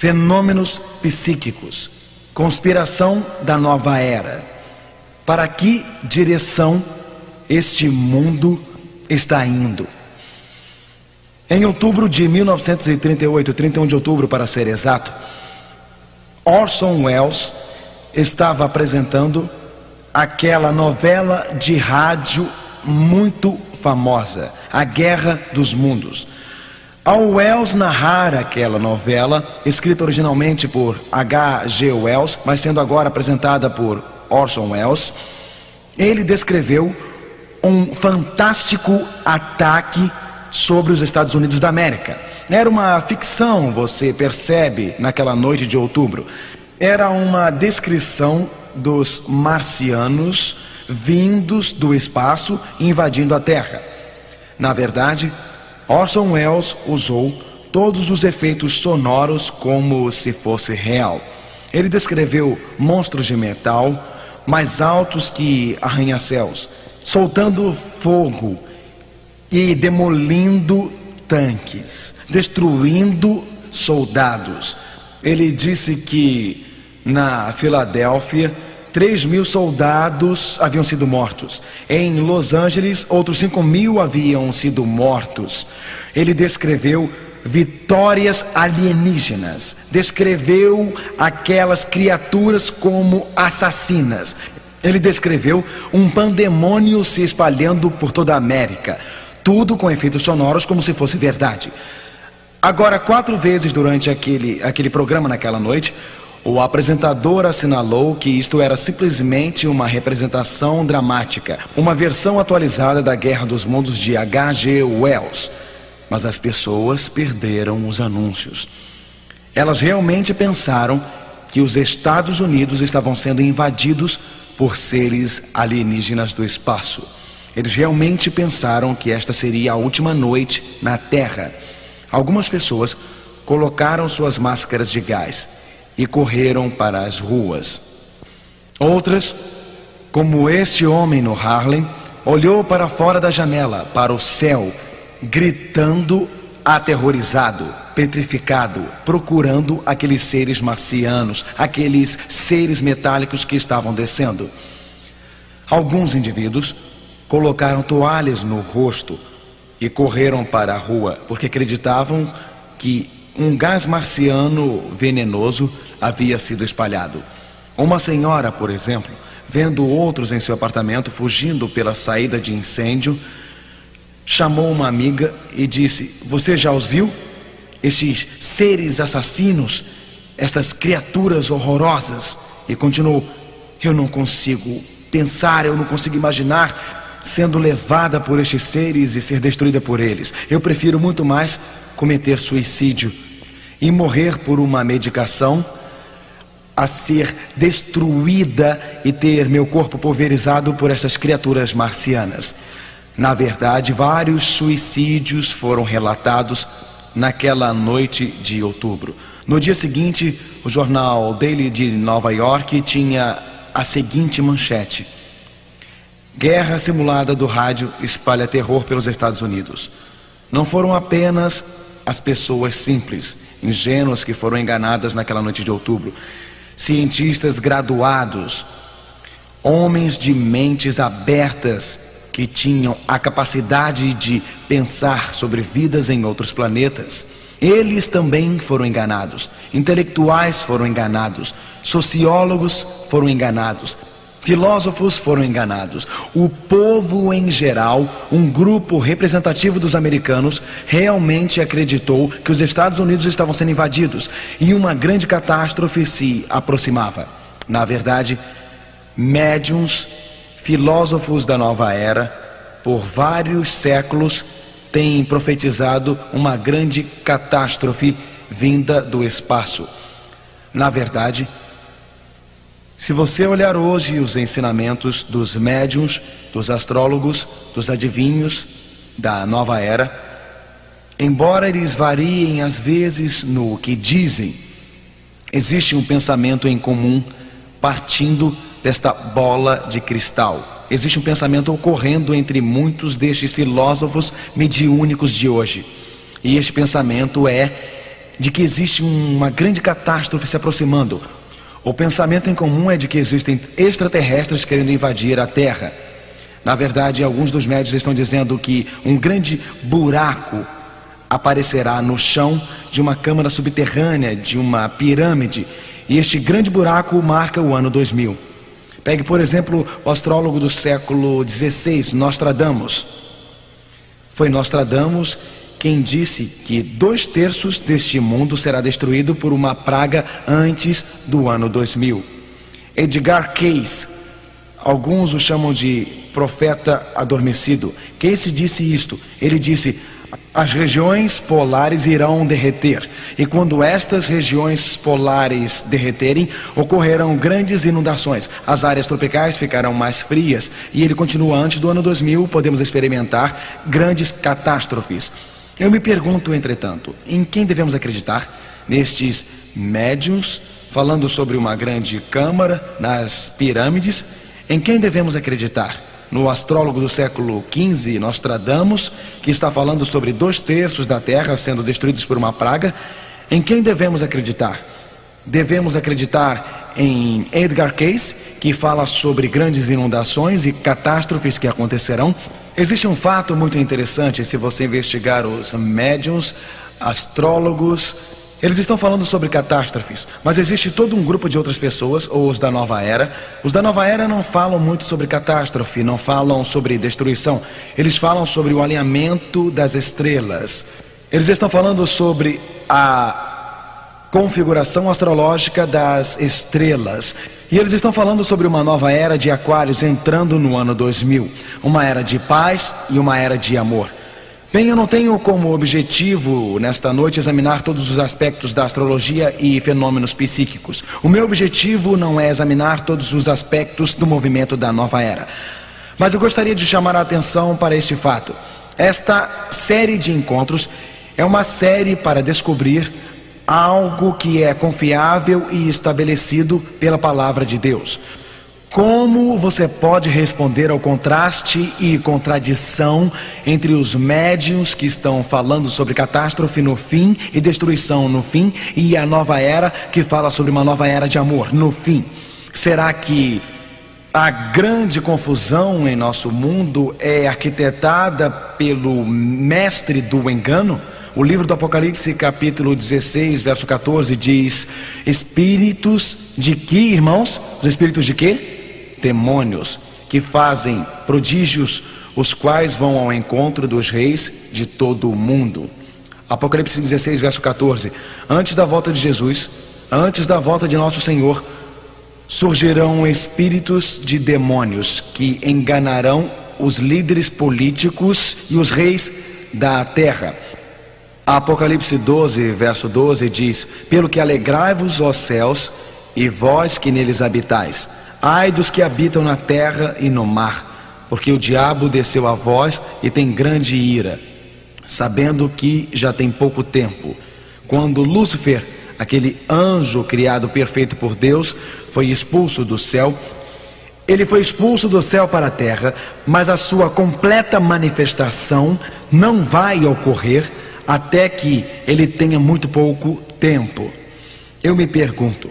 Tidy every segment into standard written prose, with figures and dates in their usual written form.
fenômenos psíquicos, conspiração da nova era. Para que direção este mundo está indo? Em outubro de 1938, 31 de outubro para ser exato, Orson Welles estava apresentando aquela novela de rádio muito famosa, A Guerra dos Mundos. Ao Welles narrar aquela novela, escrita originalmente por H.G. Wells, mas sendo agora apresentada por Orson Welles, ele descreveu um fantástico ataque sobre os Estados Unidos da América. Era uma ficção, você percebe, naquela noite de outubro. Era uma descrição dos marcianos vindos do espaço e invadindo a Terra. Na verdade, Orson Welles usou todos os efeitos sonoros como se fosse real. Ele descreveu monstros de metal mais altos que arranha-céus, soltando fogo e demolindo tanques, destruindo soldados. Ele disse que na Filadélfia 3.000 soldados haviam sido mortos. Em Los Angeles, outros 5.000 haviam sido mortos. Ele descreveu vitórias alienígenas, descreveu aquelas criaturas como assassinas. Ele descreveu um pandemônio se espalhando por toda a América, tudo com efeitos sonoros como se fosse verdade. Agora, 4 vezes durante aquele programa naquela noite, o apresentador assinalou que isto era simplesmente uma representação dramática, uma versão atualizada da Guerra dos Mundos de H.G. Wells. Mas as pessoas perderam os anúncios. Elas realmente pensaram que os Estados Unidos estavam sendo invadidos por seres alienígenas do espaço. Eles realmente pensaram que esta seria a última noite na Terra. Algumas pessoas colocaram suas máscaras de gás e correram para as ruas. Outras, como este homem no Harlem, olhou para fora da janela, para o céu, gritando, aterrorizado, petrificado, procurando aqueles seres marcianos, aqueles seres metálicos que estavam descendo. Alguns indivíduos colocaram toalhas no rosto e correram para a rua, porque acreditavam que um gás marciano venenoso havia sido espalhado. Uma senhora, por exemplo, vendo outros em seu apartamento fugindo pela saída de incêndio, chamou uma amiga e disse: "Você já os viu? Estes seres assassinos, estas criaturas horrorosas?" E continuou: "Eu não consigo pensar, eu não consigo imaginar sendo levada por estes seres e ser destruída por eles. Eu prefiro muito mais cometer suicídio e morrer por uma medicação a ser destruída e ter meu corpo pulverizado por essas criaturas marcianas." Na verdade, vários suicídios foram relatados naquela noite de outubro. No dia seguinte, o jornal Daily de Nova York tinha a seguinte manchete: "Guerra simulada do rádio espalha terror pelos Estados Unidos." Não foram apenas as pessoas simples, ingênuas que foram enganadas naquela noite de outubro. Cientistas graduados, homens de mentes abertas que tinham a capacidade de pensar sobre vidas em outros planetas, eles também foram enganados. Intelectuais foram enganados, sociólogos foram enganados, filósofos foram enganados. O povo em geral, um grupo representativo dos americanos, realmente acreditou que os Estados Unidos estavam sendo invadidos e uma grande catástrofe se aproximava. Na verdade, médiuns, filósofos da nova era, por vários séculos, têm profetizado uma grande catástrofe vinda do espaço. Na verdade, se você olhar hoje os ensinamentos dos médiuns, dos astrólogos, dos adivinhos da nova era, embora eles variem às vezes no que dizem, existe um pensamento em comum partindo desta bola de cristal. Existe um pensamento ocorrendo entre muitos destes filósofos mediúnicos de hoje. E este pensamento é de que existe uma grande catástrofe se aproximando. O pensamento em comum é de que existem extraterrestres querendo invadir a Terra. Na verdade, alguns dos médios estão dizendo que um grande buraco aparecerá no chão de uma câmara subterrânea, de uma pirâmide, e este grande buraco marca o ano 2000. Pegue, por exemplo, o astrólogo do século XVI, Nostradamus. Foi Nostradamus quem disse que 2/3 deste mundo será destruído por uma praga antes do ano 2000. Edgar Cayce, alguns o chamam de profeta adormecido. Cayce disse isto, ele disse: as regiões polares irão derreter, e quando estas regiões polares derreterem, ocorrerão grandes inundações, as áreas tropicais ficarão mais frias, e ele continua: antes do ano 2000 podemos experimentar grandes catástrofes. Eu me pergunto, entretanto, em quem devemos acreditar? Nestes médiuns falando sobre uma grande câmara nas pirâmides? Em quem devemos acreditar? No astrólogo do século XV, Nostradamus, que está falando sobre 2/3 da Terra sendo destruídos por uma praga? Em quem devemos acreditar? Devemos acreditar em Edgar Cayce, que fala sobre grandes inundações e catástrofes que acontecerão? Existe um fato muito interessante se você investigar os médiuns, astrólogos. Eles estão falando sobre catástrofes, mas existe todo um grupo de outras pessoas, ou os da nova era. Os da nova era não falam muito sobre catástrofe, não falam sobre destruição. Eles falam sobre o alinhamento das estrelas. Eles estão falando sobre a configuração astrológica das estrelas. E eles estão falando sobre uma nova era de Aquários entrando no ano 2000. Uma era de paz e uma era de amor. Bem, eu não tenho como objetivo nesta noite examinar todos os aspectos da astrologia e fenômenos psíquicos. O meu objetivo não é examinar todos os aspectos do movimento da nova era. Mas eu gostaria de chamar a atenção para este fato. Esta série de encontros é uma série para descobrir algo que é confiável e estabelecido pela palavra de Deus. Como você pode responder ao contraste e contradição entre os médiuns que estão falando sobre catástrofe no fim e destruição no fim, e a nova era que fala sobre uma nova era de amor no fim? Será que a grande confusão em nosso mundo é arquitetada pelo mestre do engano? O livro do Apocalipse, capítulo 16, verso 14, diz: espíritos de que, irmãos? Os espíritos de quê? Demônios, que fazem prodígios, os quais vão ao encontro dos reis de todo o mundo. Apocalipse 16, verso 14. Antes da volta de Jesus, antes da volta de nosso Senhor, surgirão espíritos de demônios que enganarão os líderes políticos e os reis da terra. Apocalipse 12, verso 12 diz: pelo que alegrai-vos, ó céus, e vós que neles habitais. Ai dos que habitam na terra e no mar, porque o diabo desceu a vós e tem grande ira, sabendo que já tem pouco tempo, quando Lúcifer, aquele anjo criado perfeito por Deus, foi expulso do céu. Ele foi expulso do céu para a terra, mas a sua completa manifestação não vai ocorrer até que ele tenha muito pouco tempo. Eu me pergunto,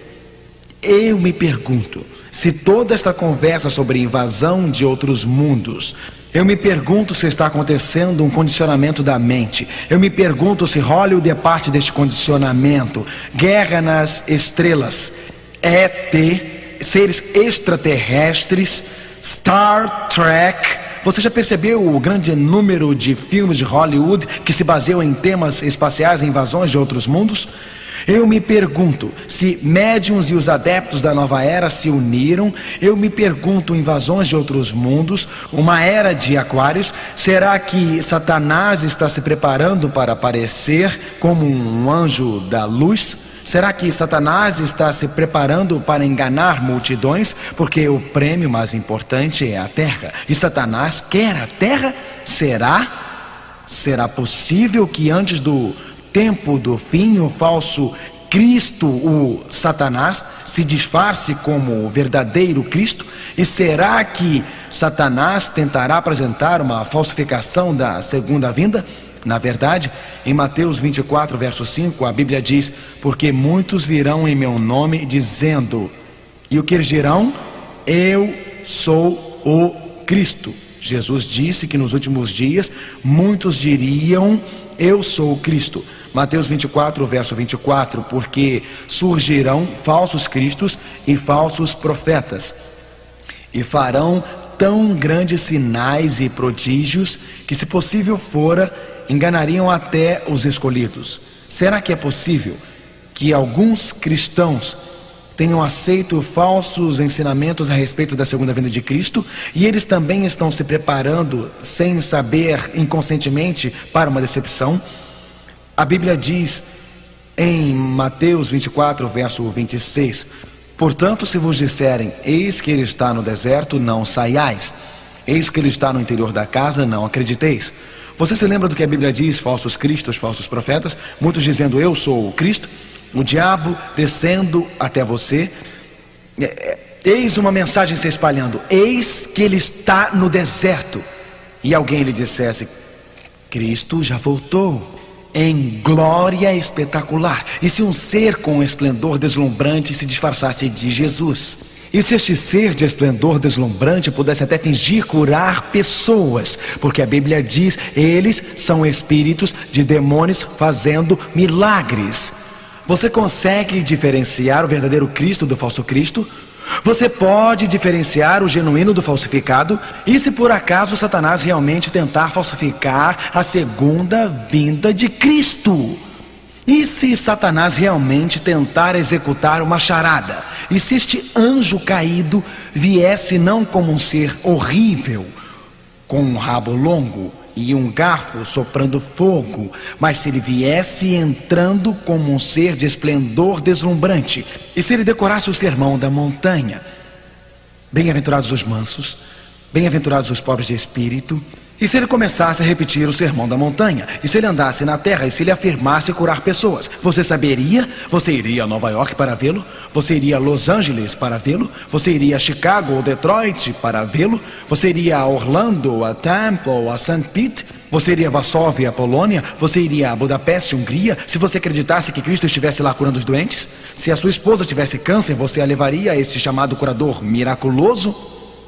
se toda esta conversa sobre invasão de outros mundos, eu me pergunto se está acontecendo um condicionamento da mente. Eu me pergunto se Hollywood é parte deste condicionamento. Guerra nas estrelas, ET, seres extraterrestres, Star Trek. Você já percebeu o grande número de filmes de Hollywood que se baseiam em temas espaciais e invasões de outros mundos? Eu me pergunto se médiuns e os adeptos da nova era se uniram. Eu me pergunto, invasões de outros mundos, uma era de Aquários. Será que Satanás está se preparando para aparecer como um anjo da luz? Será que Satanás está se preparando para enganar multidões? Porque o prêmio mais importante é a terra, e Satanás quer a terra? Será possível que antes do tempo do fim, o falso Cristo, o Satanás, se disfarce como o verdadeiro Cristo? E será que Satanás tentará apresentar uma falsificação da segunda vinda? Na verdade, em Mateus 24, verso 5, a Bíblia diz: porque muitos virão em meu nome dizendo, e o que eles dirão? Eu sou o Cristo. Jesus disse que nos últimos dias muitos diriam, eu sou o Cristo. Mateus 24, verso 24, porque surgirão falsos cristos e falsos profetas, e farão tão grandes sinais e prodígios que, se possível fora, enganariam até os escolhidos. Será que é possível que alguns cristãos tenham aceito falsos ensinamentos a respeito da segunda vinda de Cristo e eles também estão se preparando, sem saber, inconscientemente, para uma decepção? A Bíblia diz em Mateus 24, verso 26: portanto, se vos disserem, eis que ele está no deserto, não saiais, eis que ele está no interior da casa, não acrediteis. Você se lembra do que a Bíblia diz? Falsos cristos, falsos profetas, muitos dizendo, eu sou o Cristo, o diabo descendo até você. Eis uma mensagem se espalhando, eis que ele está no deserto, e alguém lhe dissesse, Cristo já voltou em glória espetacular. E se um ser com um esplendor deslumbrante se disfarçasse de Jesus? E se este ser de esplendor deslumbrante pudesse até fingir curar pessoas? Porque a Bíblia diz, eles são espíritos de demônios fazendo milagres. Você consegue diferenciar o verdadeiro Cristo do falso Cristo? Você pode diferenciar o genuíno do falsificado? E se por acaso Satanás realmente tentar falsificar a segunda vinda de Cristo? E se Satanás realmente tentar executar uma charada? E se este anjo caído viesse não como um ser horrível, com um rabo longo e um garfo soprando fogo, mas se ele viesse entrando como um ser de esplendor deslumbrante? E se ele decorasse o sermão da montanha? Bem-aventurados os mansos, bem-aventurados os pobres de espírito. E se ele começasse a repetir o sermão da montanha? E se ele andasse na terra e se ele afirmasse curar pessoas? Você saberia? Você iria a Nova York para vê-lo? Você iria a Los Angeles para vê-lo? Você iria a Chicago ou Detroit para vê-lo? Você iria a Orlando, a Tampa ou a St. Pete? Você iria a Varsóvia, a Polônia? Você iria a Budapeste, Hungria? Se você acreditasse que Cristo estivesse lá curando os doentes? Se a sua esposa tivesse câncer, você a levaria a esse chamado curador miraculoso?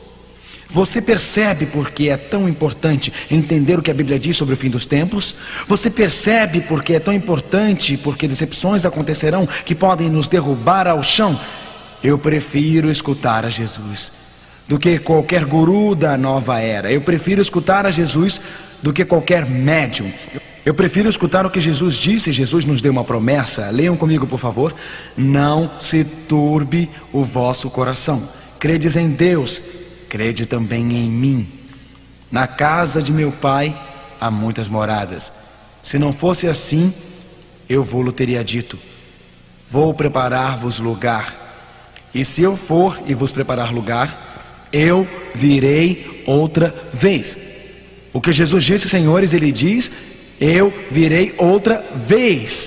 Você percebe porque é tão importante entender o que a Bíblia diz sobre o fim dos tempos? Você percebe porque é tão importante, porque decepções acontecerão que podem nos derrubar ao chão? Eu prefiro escutar a Jesus do que qualquer guru da nova era. Eu prefiro escutar a Jesus do que qualquer médium. Eu prefiro escutar o que Jesus disse. Jesus nos deu uma promessa. Leiam comigo, por favor. Não se turbe o vosso coração. Credes em Deus, crede também em mim. Na casa de meu pai há muitas moradas. Se não fosse assim, eu vou-lo teria dito. Vou preparar-vos lugar. E se eu for e vos preparar lugar, eu virei outra vez. O que Jesus disse, senhores, ele diz, eu virei outra vez.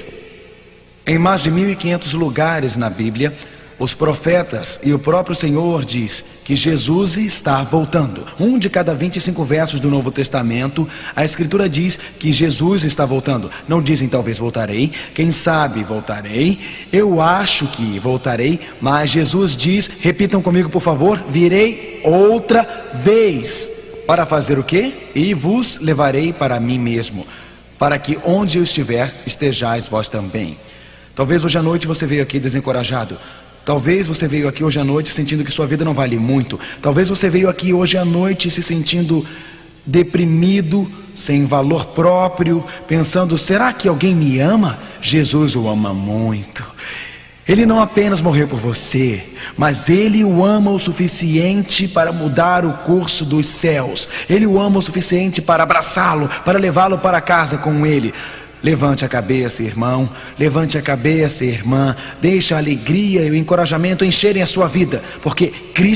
Em mais de 1500 lugares na Bíblia, os profetas e o próprio Senhor diz que Jesus está voltando. Um de cada 25 versos do Novo Testamento, a Escritura diz que Jesus está voltando. Não dizem talvez voltarei, quem sabe voltarei, eu acho que voltarei, mas Jesus diz, repitam comigo por favor, virei outra vez. Para fazer o quê? E vos levarei para mim mesmo, para que onde eu estiver, estejais vós também. Talvez hoje à noite você veio aqui desencorajado. Talvez você veio aqui hoje à noite sentindo que sua vida não vale muito. Talvez você veio aqui hoje à noite se sentindo deprimido, sem valor próprio, pensando, será que alguém me ama? Jesus o ama muito. Ele não apenas morreu por você, mas Ele o ama o suficiente para mudar o curso dos céus. Ele o ama o suficiente para abraçá-lo, para levá-lo para casa com Ele. Levante a cabeça, irmão, levante a cabeça, irmã, deixe a alegria e o encorajamento encherem a sua vida, porque Cristo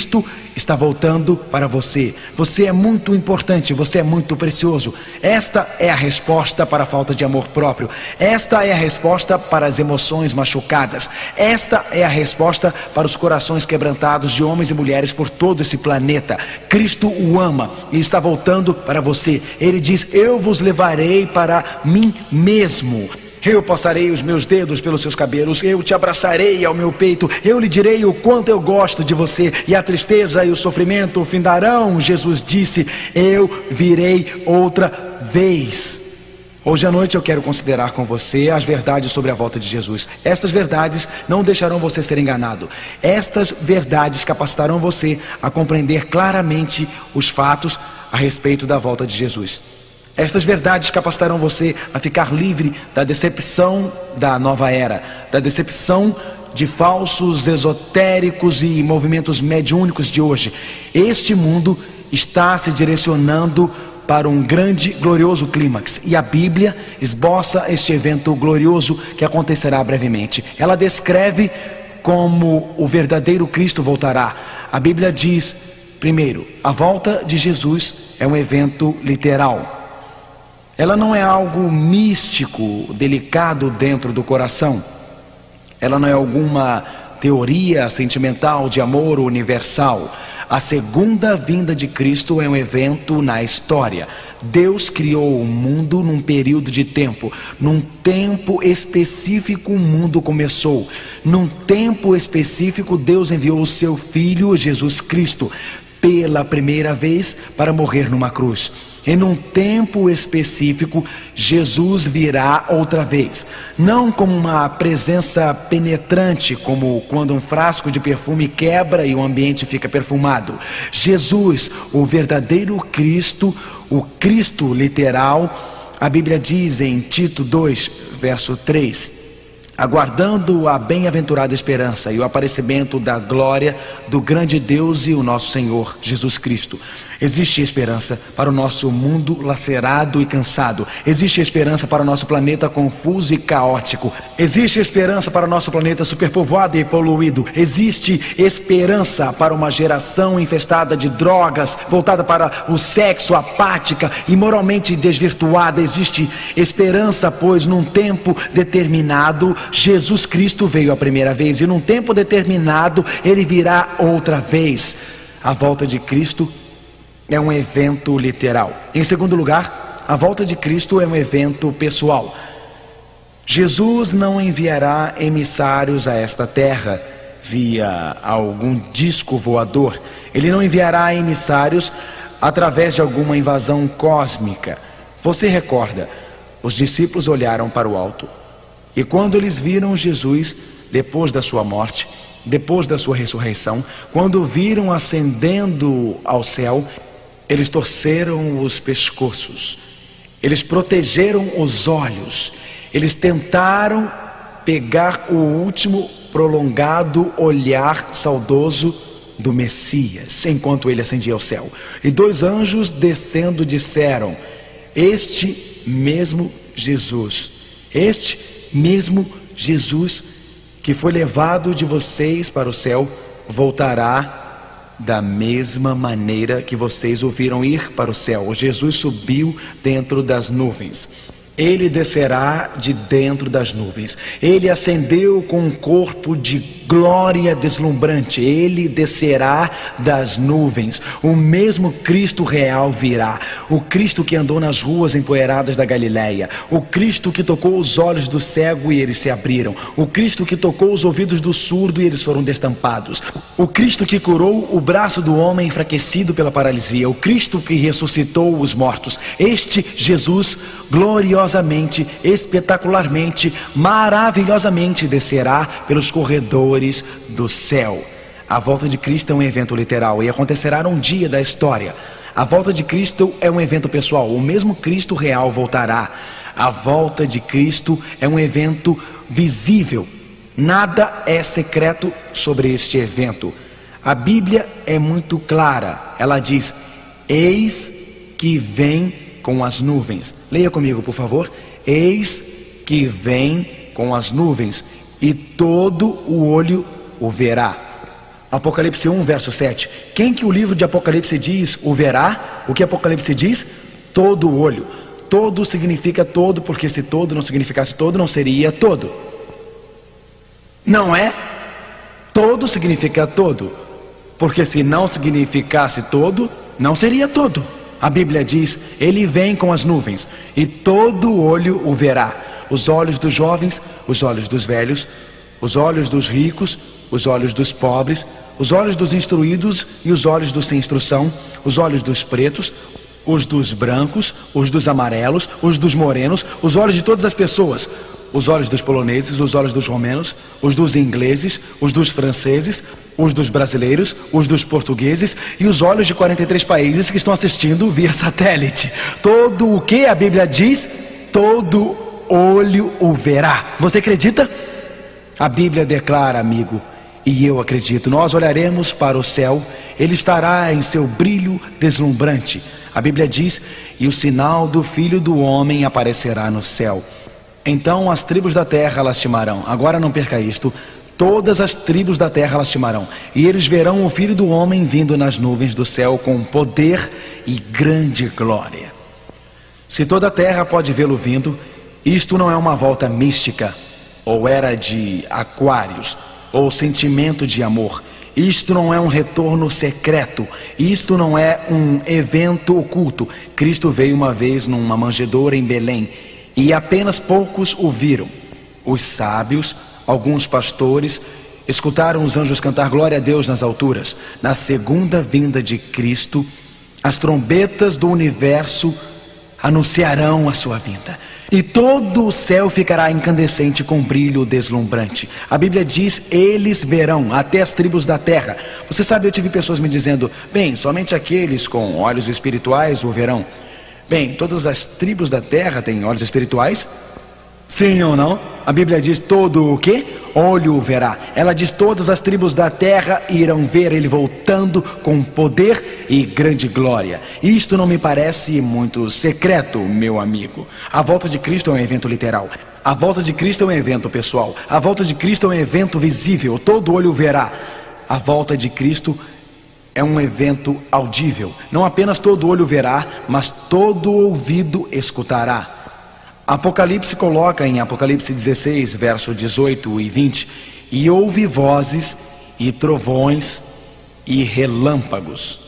está voltando para você. Você é muito importante, você é muito precioso. Esta é a resposta para a falta de amor próprio. Esta é a resposta para as emoções machucadas. Esta é a resposta para os corações quebrantados de homens e mulheres por todo esse planeta. Cristo o ama e está voltando para você. Ele diz: eu vos levarei para mim mesmo. Eu passarei os meus dedos pelos seus cabelos, eu te abraçarei ao meu peito, eu lhe direi o quanto eu gosto de você, e a tristeza e o sofrimento findarão. Jesus disse: eu virei outra vez. Hoje à noite eu quero considerar com você as verdades sobre a volta de Jesus. Estas verdades não deixarão você ser enganado. Estas verdades capacitarão você a compreender claramente os fatos a respeito da volta de Jesus. Estas verdades capacitarão você a ficar livre da decepção da nova era, da decepção de falsos esotéricos e movimentos mediúnicos de hoje. Este mundo está se direcionando para um grande, glorioso clímax, e a Bíblia esboça este evento glorioso que acontecerá brevemente. Ela descreve como o verdadeiro Cristo voltará. A Bíblia diz, primeiro, a volta de Jesus é um evento literal. Ela não é algo místico, delicado dentro do coração. Ela não é alguma teoria sentimental de amor universal. A segunda vinda de Cristo é um evento na história. Deus criou o mundo num período de tempo. Num tempo específico o mundo começou. Num tempo específico Deus enviou o seu Filho Jesus Cristo pela primeira vez para morrer numa cruz. E num tempo específico, Jesus virá outra vez. Não como uma presença penetrante, como quando um frasco de perfume quebra e o ambiente fica perfumado. Jesus, o verdadeiro Cristo, o Cristo literal, a Bíblia diz em Tito 2, verso 3... aguardando a bem-aventurada esperança e o aparecimento da glória do grande Deus e o nosso Senhor Jesus Cristo. Existe esperança para o nosso mundo lacerado e cansado. Existe esperança para o nosso planeta confuso e caótico. Existe esperança para o nosso planeta superpovoado e poluído. Existe esperança para uma geração infestada de drogas, voltada para o sexo, apática e moralmente desvirtuada. Existe esperança, pois num tempo determinado Jesus Cristo veio a primeira vez, e num tempo determinado Ele virá outra vez. A volta de Cristo é um evento literal. Em segundo lugar, a volta de Cristo é um evento pessoal. Jesus não enviará emissários a esta terra via algum disco voador. Ele não enviará emissários através de alguma invasão cósmica. Você recorda, os discípulos olharam para o alto, e quando eles viram Jesus, depois da sua morte, depois da sua ressurreição, quando o viram ascendendo ao céu, eles torceram os pescoços, eles protegeram os olhos, eles tentaram pegar o último prolongado olhar saudoso do Messias, enquanto ele ascendia ao céu. E dois anjos descendo disseram: este mesmo Jesus, este mesmo Jesus que foi levado de vocês para o céu, voltará da mesma maneira que vocês o viram ir para o céu. Jesus subiu dentro das nuvens. Ele descerá de dentro das nuvens. Ele ascendeu com um corpo de glória deslumbrante. Ele descerá das nuvens. O mesmo Cristo real virá. O Cristo que andou nas ruas empoeiradas da Galileia. O Cristo que tocou os olhos do cego e eles se abriram. O Cristo que tocou os ouvidos do surdo e eles foram destampados. O Cristo que curou o braço do homem enfraquecido pela paralisia. O Cristo que ressuscitou os mortos. Este Jesus gloriosamente, espetacularmente, maravilhosamente descerá pelos corredores do céu. A volta de Cristo é um evento literal e acontecerá num dia da história. A volta de Cristo é um evento pessoal. O mesmo Cristo real voltará. A volta de Cristo é um evento visível. Nada é secreto sobre este evento. A Bíblia é muito clara. Ela diz: eis que vem com as nuvens. Leia comigo, por favor. Eis que vem com as nuvens, e todo o olho o verá. Apocalipse 1, verso 7. Quem que o livro de Apocalipse diz o verá? O que Apocalipse diz? Todo olho. Todo significa todo, porque se todo não significasse todo, não seria todo. Não é? Todo significa todo, porque se não significasse todo, não seria todo. A Bíblia diz, ele vem com as nuvens, e todo olho o verá. Os olhos dos jovens, os olhos dos velhos, os olhos dos ricos, os olhos dos pobres, os olhos dos instruídos e os olhos dos sem instrução, os olhos dos pretos, os dos brancos, os dos amarelos, os dos morenos, os olhos de todas as pessoas, os olhos dos poloneses, os olhos dos romenos, os dos ingleses, os dos franceses, os dos brasileiros, os dos portugueses e os olhos de 43 países que estão assistindo via satélite. Todo o que a Bíblia diz, todo olho o verá. Você acredita? A Bíblia declara, amigo, e eu acredito. Nós olharemos para o céu, ele estará em seu brilho deslumbrante. A Bíblia diz, e o sinal do Filho do Homem aparecerá no céu. Então as tribos da terra lastimarão. Agora não perca isto. Todas as tribos da terra lastimarão. E eles verão o Filho do Homem vindo nas nuvens do céu com poder e grande glória. Se toda a terra pode vê-lo vindo, isto não é uma volta mística, ou era de Aquários, ou sentimento de amor. Isto não é um retorno secreto. Isto não é um evento oculto. Cristo veio uma vez numa manjedoura em Belém, e apenas poucos o viram. Os sábios, alguns pastores, escutaram os anjos cantar glória a Deus nas alturas. Na segunda vinda de Cristo, as trombetas do universo anunciarão a sua vinda, e todo o céu ficará incandescente com brilho deslumbrante. A Bíblia diz, eles verão, até as tribos da terra. Você sabe, eu tive pessoas me dizendo, bem, somente aqueles com olhos espirituais o verão. Bem, todas as tribos da terra têm olhos espirituais? Sim ou não? A Bíblia diz, todo o quê? Olho o verá. Ela diz, todas as tribos da terra irão ver ele voltando com poder e grande glória. Isto não me parece muito secreto, meu amigo. A volta de Cristo é um evento literal. A volta de Cristo é um evento pessoal. A volta de Cristo é um evento visível. Todo olho o verá. A volta de Cristo é um evento audível. Não apenas todo olho verá, mas todo ouvido escutará. Apocalipse coloca em Apocalipse 16, verso 18 e 20, e houve vozes e trovões e relâmpagos.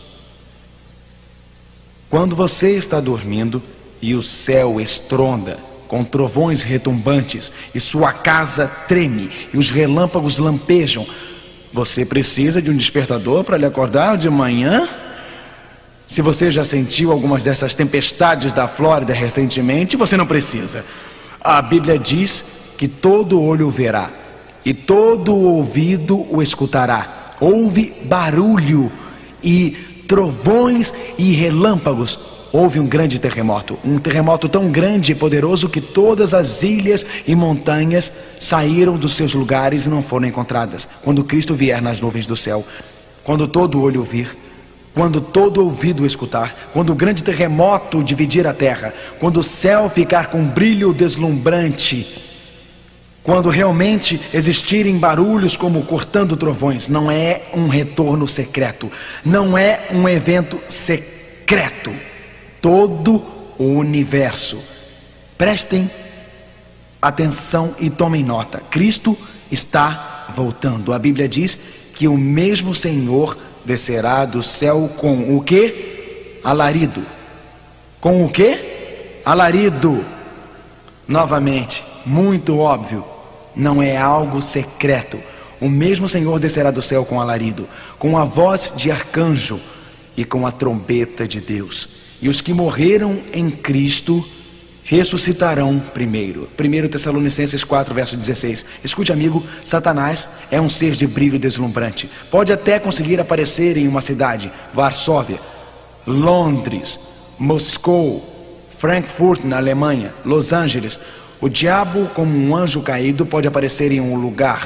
Quando você está dormindo e o céu estronda com trovões retumbantes e sua casa treme e os relâmpagos lampejam, você precisa de um despertador para lhe acordar de manhã? Se você já sentiu algumas dessas tempestades da Flórida recentemente, você não precisa. A Bíblia diz que todo olho o verá e todo ouvido o escutará. Houve barulho e trovões e relâmpagos. Houve um grande terremoto, um terremoto tão grande e poderoso que todas as ilhas e montanhas saíram dos seus lugares e não foram encontradas. Quando Cristo vier nas nuvens do céu, quando todo olho o vir, quando todo ouvido escutar, quando o grande terremoto dividir a terra, quando o céu ficar com brilho deslumbrante, quando realmente existirem barulhos como cortando trovões, não é um retorno secreto, não é um evento secreto. Todo o universo, prestem atenção e tomem nota, Cristo está voltando. A Bíblia diz que o mesmo Senhor descerá do céu com o quê? Alarido. Com o quê? Alarido. Novamente, muito óbvio, não é algo secreto. O mesmo Senhor descerá do céu com alarido, com a voz de arcanjo e com a trombeta de Deus. E os que morreram em Cristo ressuscitarão primeiro. 1 Tessalonicenses 4, verso 16. Escute, amigo, Satanás é um ser de brilho deslumbrante. Pode até conseguir aparecer em uma cidade, Varsóvia, Londres, Moscou, Frankfurt na Alemanha, Los Angeles. O diabo, como um anjo caído, pode aparecer em um lugar.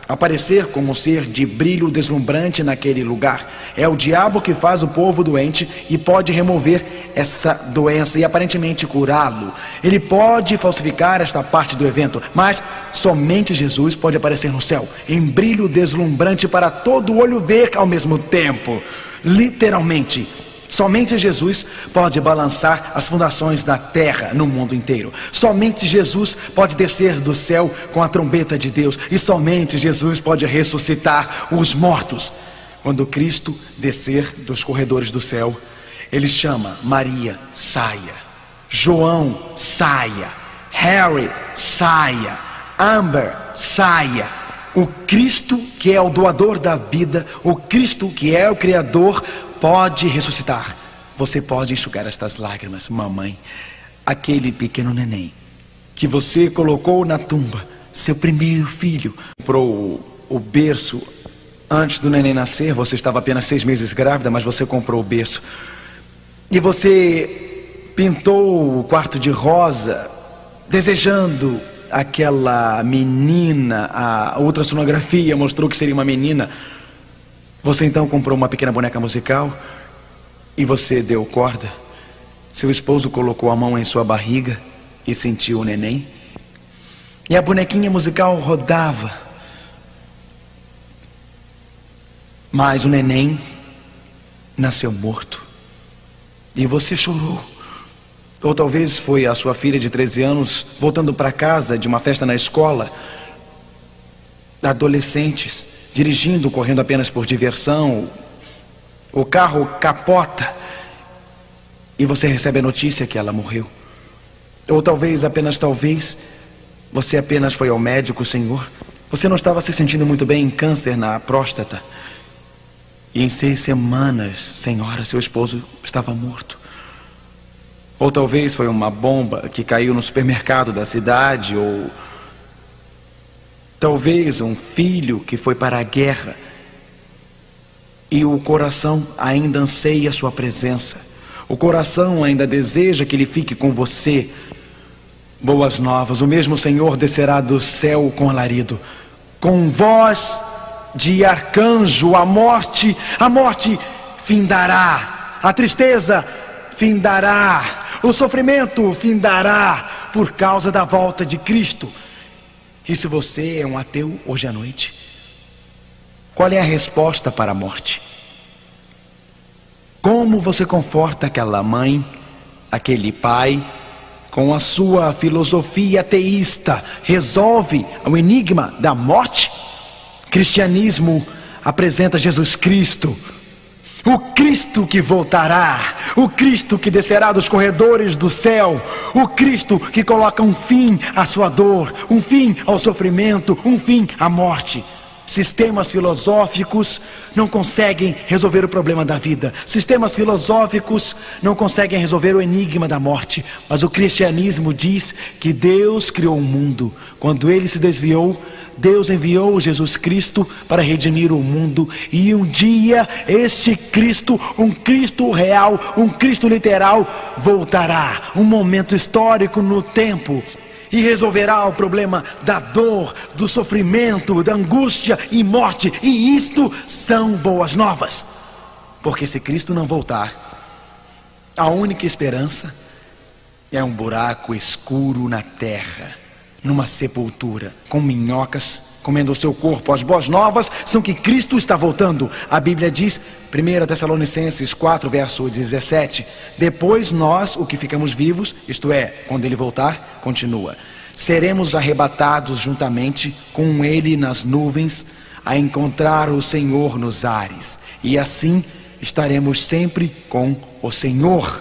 aparecer como um ser de brilho deslumbrante naquele lugar. É o diabo que faz o povo doente e pode remover essa doença e aparentemente curá-lo. Ele pode falsificar esta parte do evento, mas somente Jesus pode aparecer no céu, em brilho deslumbrante para todo olho ver ao mesmo tempo. Literalmente. Somente Jesus pode balançar as fundações da terra no mundo inteiro. Somente Jesus pode descer do céu com a trombeta de Deus. E somente Jesus pode ressuscitar os mortos. Quando Cristo descer dos corredores do céu, Ele chama Maria, saia. João, saia. Harry, saia. Amber, saia. O Cristo que é o doador da vida, o Cristo que é o Criador, pode ressuscitar. Você pode enxugar estas lágrimas, mamãe. Aquele pequeno neném que você colocou na tumba, seu primeiro filho, comprou o berço antes do neném nascer. Você estava apenas 6 meses grávida, mas você comprou o berço. E você pintou o quarto de rosa, desejando aquela menina. A ultrassonografia mostrou que seria uma menina. Você então comprou uma pequena boneca musical e você deu corda. Seu esposo colocou a mão em sua barriga e sentiu o neném. E a bonequinha musical rodava. Mas o neném nasceu morto. E você chorou. Ou talvez foi a sua filha de 13 anos voltando para casa de uma festa na escola. Adolescentes dirigindo, correndo apenas por diversão. O carro capota e você recebe a notícia que ela morreu. Ou talvez, apenas talvez, você apenas foi ao médico, Senhor. Você não estava se sentindo muito bem, em câncer na próstata. E em 6 semanas, Senhora, seu esposo estava morto. Ou talvez foi uma bomba que caiu no supermercado da cidade. Ou talvez um filho que foi para a guerra e o coração ainda anseia sua presença. O coração ainda deseja que ele fique com você. Boas novas, o mesmo Senhor descerá do céu com alarido, com voz de arcanjo. A morte findará, a tristeza findará, o sofrimento findará por causa da volta de Cristo. E se você é um ateu hoje à noite, qual é a resposta para a morte? Como você conforta aquela mãe, aquele pai, com a sua filosofia ateísta, resolve o enigma da morte? Cristianismo apresenta Jesus Cristo, o Cristo que voltará, o Cristo que descerá dos corredores do céu, o Cristo que coloca um fim à sua dor, um fim ao sofrimento, um fim à morte. Sistemas filosóficos não conseguem resolver o problema da vida. Sistemas filosóficos não conseguem resolver o enigma da morte. Mas o cristianismo diz que Deus criou o mundo. Quando ele se desviou, Deus enviou Jesus Cristo para redimir o mundo. E um dia este Cristo, um Cristo real, um Cristo literal, voltará. Um momento histórico no tempo. E resolverá o problema da dor, do sofrimento, da angústia e morte. E isto são boas novas. Porque se Cristo não voltar, a única esperança é um buraco escuro na terra, numa sepultura, com minhocas comendo o seu corpo. As boas novas são que Cristo está voltando. A Bíblia diz, 1 Tessalonicenses 4, verso 17, depois nós, o que ficamos vivos, isto é, quando ele voltar, continua, seremos arrebatados juntamente com ele nas nuvens, a encontrar o Senhor nos ares, e assim estaremos sempre com o Senhor.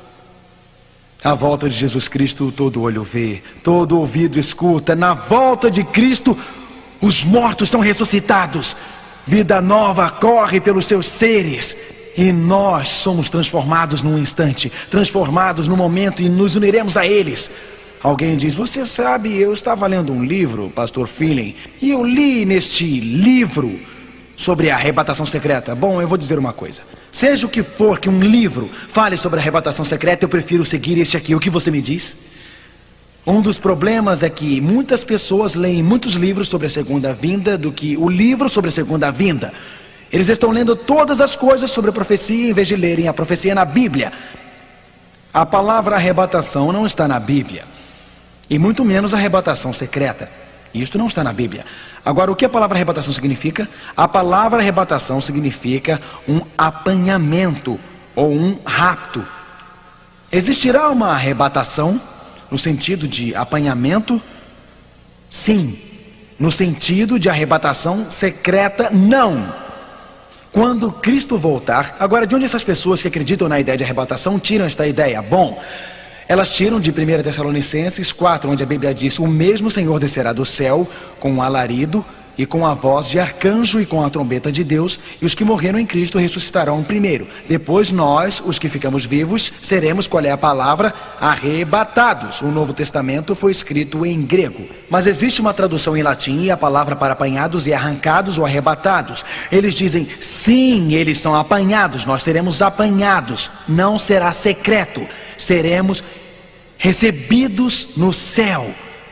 A volta de Jesus Cristo todo olho vê, todo ouvido escuta. Na volta de Cristo, os mortos são ressuscitados, vida nova corre pelos seus seres, e nós somos transformados num instante, transformados num momento, e nos uniremos a eles. Alguém diz, você sabe, eu estava lendo um livro, Pastor Feeling, e eu li neste livro sobre a arrebatação secreta. Bom, eu vou dizer uma coisa, seja o que for que um livro fale sobre a arrebatação secreta, eu prefiro seguir este aqui. O que você me diz? Um dos problemas é que muitas pessoas leem muitos livros sobre a segunda vinda do que o livro sobre a segunda vinda. Eles estão lendo todas as coisas sobre a profecia em vez de lerem a profecia na Bíblia. A palavra arrebatação não está na Bíblia, e muito menos arrebatação secreta. Isto não está na Bíblia. Agora, o que a palavra arrebatação significa? A palavra arrebatação significa um apanhamento ou um rapto. Existirá uma arrebatação no sentido de apanhamento? Sim. No sentido de arrebatação secreta, não. Quando Cristo voltar... Agora, de onde essas pessoas que acreditam na ideia de arrebatação tiram esta ideia? Bom, elas tiram de 1 Tessalonicenses 4, onde a Bíblia diz: o mesmo Senhor descerá do céu com um alarido e com a voz de arcanjo e com a trombeta de Deus, e os que morreram em Cristo ressuscitarão primeiro. Depois nós, os que ficamos vivos, seremos, qual é a palavra? Arrebatados. O Novo Testamento foi escrito em grego, mas existe uma tradução em latim, e a palavra para apanhados é arrancados ou arrebatados. Eles dizem: sim, eles são apanhados, nós seremos apanhados. Não será secreto, seremos recebidos no céu,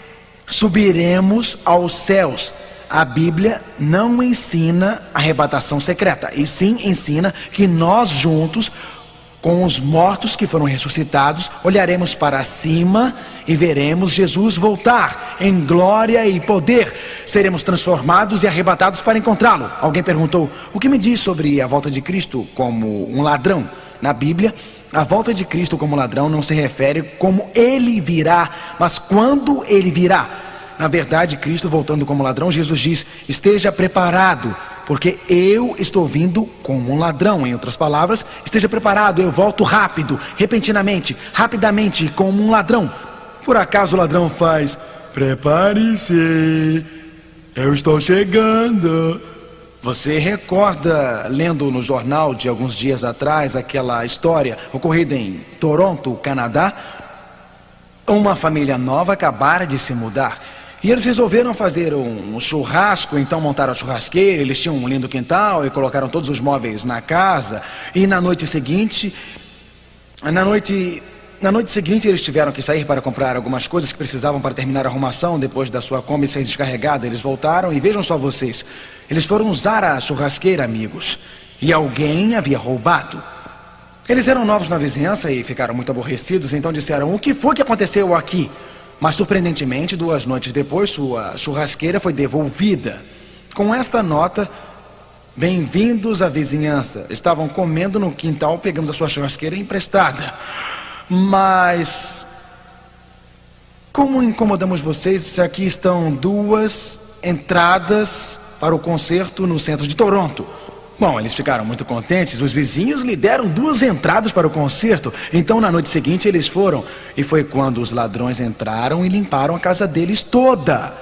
subiremos aos céus. A Bíblia não ensina arrebatação secreta, e sim ensina que nós juntos, com os mortos que foram ressuscitados, olharemos para cima e veremos Jesus voltar em glória e poder. Seremos transformados e arrebatados para encontrá-lo. Alguém perguntou: o que me diz sobre a volta de Cristo como um ladrão? Na Bíblia, a volta de Cristo como ladrão não se refere como ele virá, mas quando ele virá. Na verdade, Cristo voltando como ladrão, Jesus diz: esteja preparado, porque eu estou vindo como um ladrão. Em outras palavras, esteja preparado, eu volto rápido, repentinamente, rapidamente, como um ladrão. Por acaso o ladrão faz: prepare-se, eu estou chegando. Você recorda, lendo no jornal de alguns dias atrás, aquela história ocorrida em Toronto, Canadá? Uma família nova acabara de se mudar. E eles resolveram fazer um churrasco, então montaram a churrasqueira, eles tinham um lindo quintal e colocaram todos os móveis na casa. E na noite seguinte eles tiveram que sair para comprar algumas coisas que precisavam para terminar a arrumação depois da sua Kombi ser descarregada. Eles voltaram e vejam só vocês, eles foram usar a churrasqueira, amigos, e alguém havia roubado. Eles eram novos na vizinhança e ficaram muito aborrecidos, então disseram: o que foi que aconteceu aqui? Mas surpreendentemente, 2 noites depois, sua churrasqueira foi devolvida com esta nota: bem-vindos à vizinhança. Estavam comendo no quintal, pegamos a sua churrasqueira emprestada. Mas como incomodamos vocês, aqui estão 2 entradas para o concerto no centro de Toronto. Bom, eles ficaram muito contentes, os vizinhos lhe deram 2 entradas para o concerto. Então na noite seguinte eles foram, e foi quando os ladrões entraram e limparam a casa deles toda.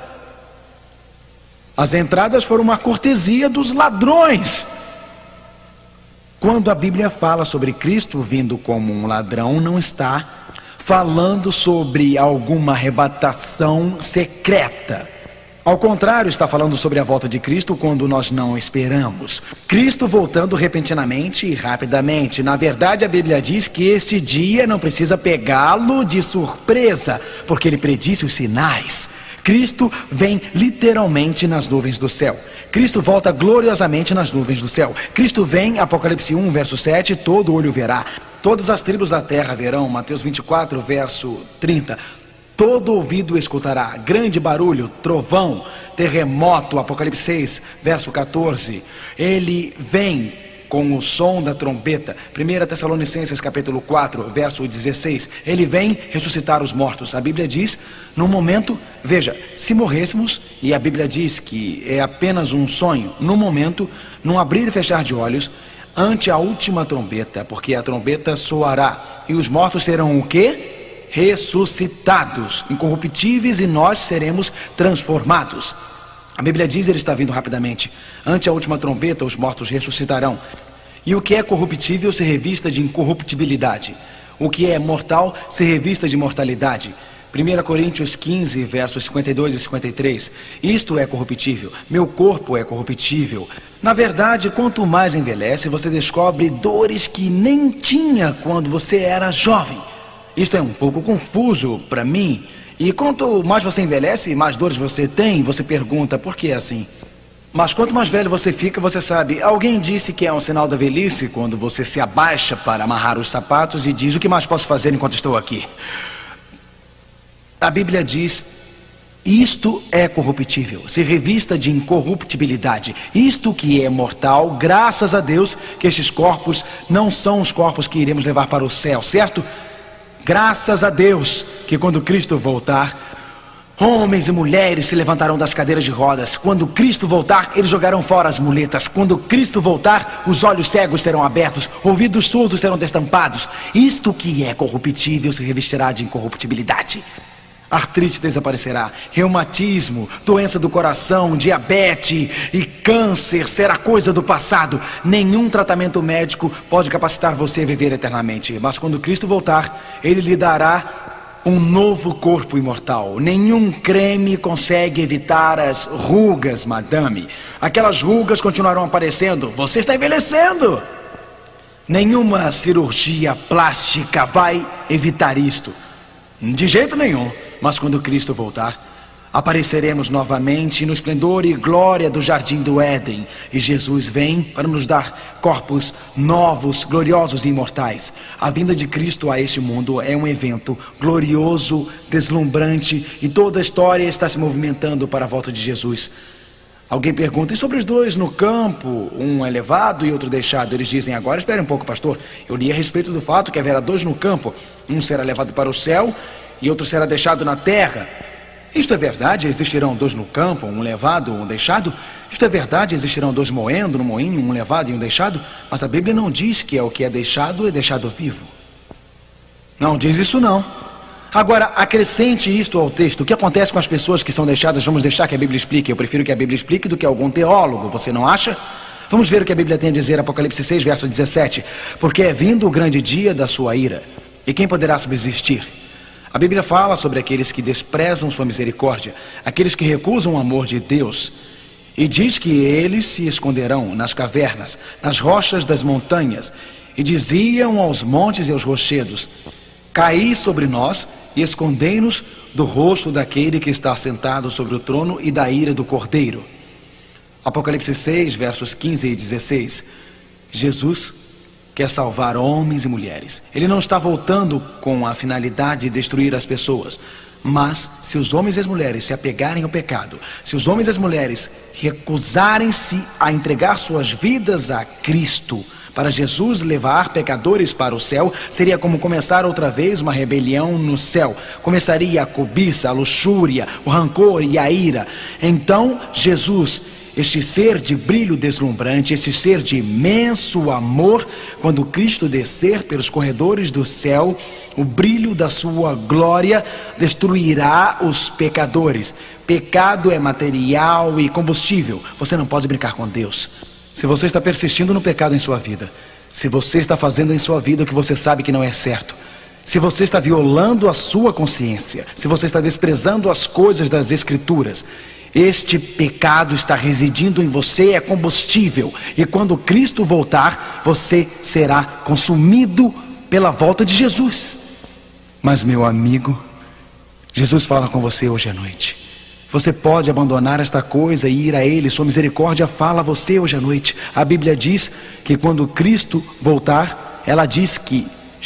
As entradas foram uma cortesia dos ladrões. Quando a Bíblia fala sobre Cristo vindo como um ladrão, não está falando sobre alguma arrebatação secreta. Ao contrário, está falando sobre a volta de Cristo quando nós não esperamos. Cristo voltando repentinamente e rapidamente. Na verdade, a Bíblia diz que este dia não precisa pegá-lo de surpresa, porque ele predisse os sinais. Cristo vem literalmente nas nuvens do céu. Cristo volta gloriosamente nas nuvens do céu. Cristo vem, Apocalipse 1, verso 7, todo olho verá. Todas as tribos da terra verão, Mateus 24, verso 30. Todo ouvido escutará, grande barulho, trovão, terremoto, Apocalipse 6, verso 14. Ele vem com o som da trombeta, 1 Tessalonicenses capítulo 4, verso 16. Ele vem ressuscitar os mortos. A Bíblia diz, num momento, veja, se morrêssemos, e a Bíblia diz que é apenas um sonho, num momento, num abrir e fechar de olhos, ante a última trombeta, porque a trombeta soará, e os mortos serão o quê? Ressuscitados, incorruptíveis, e nós seremos transformados. A Bíblia diz, ele está vindo rapidamente. Ante a última trombeta, os mortos ressuscitarão. E o que é corruptível se revista de incorruptibilidade. O que é mortal se revista de mortalidade. 1 Coríntios 15, versos 52 e 53. Isto é corruptível, meu corpo é corruptível. Na verdade, quanto mais envelhece, você descobre dores que nem tinha quando você era jovem. Isto é um pouco confuso para mim, E quanto mais você envelhece, mais dores você tem, você pergunta, por que é assim? Mas quanto mais velho você fica, você sabe. Alguém disse que é um sinal da velhice quando você se abaixa para amarrar os sapatos e diz, o que mais posso fazer enquanto estou aqui? A Bíblia diz, isto é corruptível, se revista de incorruptibilidade. Isto que é mortal, graças a Deus que estes corpos não são os corpos que iremos levar para o céu, certo? Graças a Deus que quando Cristo voltar, homens e mulheres se levantarão das cadeiras de rodas. Quando Cristo voltar, eles jogarão fora as muletas. Quando Cristo voltar, os olhos cegos serão abertos, ouvidos surdos serão destampados. Isto que é corruptível se revestirá de incorruptibilidade. Artrite desaparecerá, reumatismo, doença do coração, diabetes e câncer será coisa do passado. Nenhum tratamento médico pode capacitar você a viver eternamente. Mas quando Cristo voltar, Ele lhe dará um novo corpo imortal. Nenhum creme consegue evitar as rugas, madame. Aquelas rugas continuarão aparecendo. Você está envelhecendo. Nenhuma cirurgia plástica vai evitar isto. De jeito nenhum. Mas quando Cristo voltar, apareceremos novamente no esplendor e glória do jardim do Éden. E Jesus vem para nos dar corpos novos, gloriosos e imortais. A vinda de Cristo a este mundo é um evento glorioso, deslumbrante, e toda a história está se movimentando para a volta de Jesus. Alguém pergunta, e sobre os dois no campo, um é levado e outro deixado? Eles dizem, agora espere um pouco, pastor. Eu li a respeito do fato que haverá dois no campo. Um será levado para o céu e outro será deixado na terra. Isto é verdade? Existirão dois no campo, um levado, um deixado? Isto é verdade? Existirão dois moendo no moinho, um levado e um deixado? Mas a Bíblia não diz que o que é deixado vivo. Não diz isso não. Agora, acrescente isto ao texto. O que acontece com as pessoas que são deixadas? Vamos deixar que a Bíblia explique. Eu prefiro que a Bíblia explique do que algum teólogo, você não acha? Vamos ver o que a Bíblia tem a dizer, Apocalipse 6, verso 17. Porque é vindo o grande dia da sua ira, e quem poderá subsistir? A Bíblia fala sobre aqueles que desprezam sua misericórdia, aqueles que recusam o amor de Deus, e diz que eles se esconderão nas cavernas, nas rochas das montanhas, e diziam aos montes e aos rochedos, caí sobre nós e escondei-nos do rosto daquele que está sentado sobre o trono e da ira do Cordeiro. Apocalipse 6, versos 15 e 16. Jesus quer salvar homens e mulheres. Ele não está voltando com a finalidade de destruir as pessoas. Mas se os homens e as mulheres se apegarem ao pecado, se os homens e as mulheres recusarem-se a entregar suas vidas a Cristo, para Jesus levar pecadores para o céu, seria como começar outra vez uma rebelião no céu. Começaria a cobiça, a luxúria, o rancor e a ira. Então Jesus, este ser de brilho deslumbrante, esse ser de imenso amor, quando Cristo descer pelos corredores do céu, o brilho da sua glória destruirá os pecadores. Pecado é material e combustível. Você não pode brincar com Deus. Se você está persistindo no pecado em sua vida, se você está fazendo em sua vida o que você sabe que não é certo, se você está violando a sua consciência, se você está desprezando as coisas das Escrituras, este pecado está residindo em você, é combustível. E quando Cristo voltar, você será consumido pela volta de Jesus. Mas meu amigo, Jesus fala com você hoje à noite. Você pode abandonar esta coisa e ir a Ele. Sua misericórdia fala a você hoje à noite. A Bíblia diz que quando Cristo voltar, ela diz que